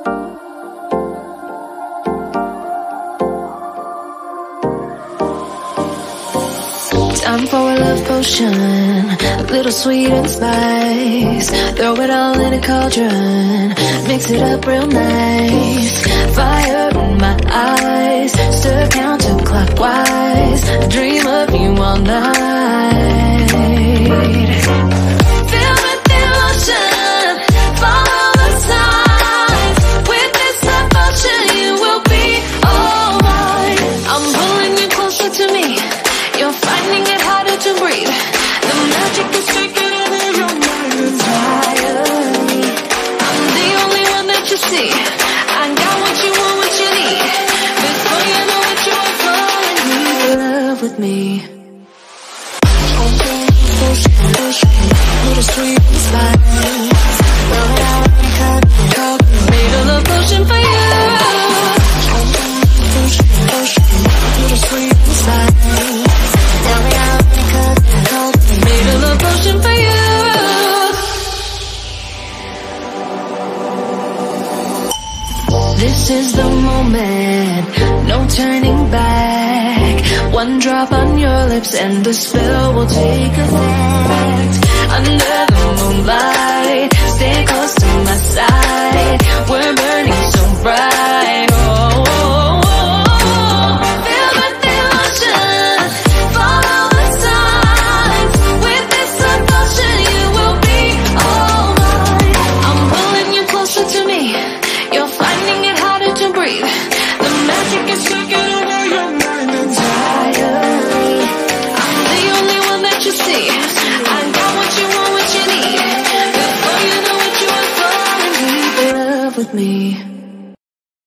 Time for a love potion, a little sweet and spice. Throw it all in a cauldron, mix it up real nice. Fire in my eyes, stir counterclockwise. I dream of you all night. Feel with emotion, follow the signs. With this devotion, you will be alright. I'm pulling you closer to me. You're finding it harder to breathe. The magic is taking over your mind entirely. I'm the only one that you see. I got what you want, what you need. Before you know it, you are falling in love with me. Little sweet spice. Made a love potion for you. Little sweet spice. Made a love potion for you. This is the moment, no turning back. One drop on your lips and the spell will take effect. Under the moonlight, stay close to my side. We're burning so bright. Oh, oh, oh, oh. Feel the devotion, follow the signs. With this devotion, you will be alright. I'm pulling you closer to me. You're finding it harder to breathe. The magic is taking over your mind entirely. I'm the only one that you see. I got what you want, what you need. Before you know it, you are falling deep in love with me.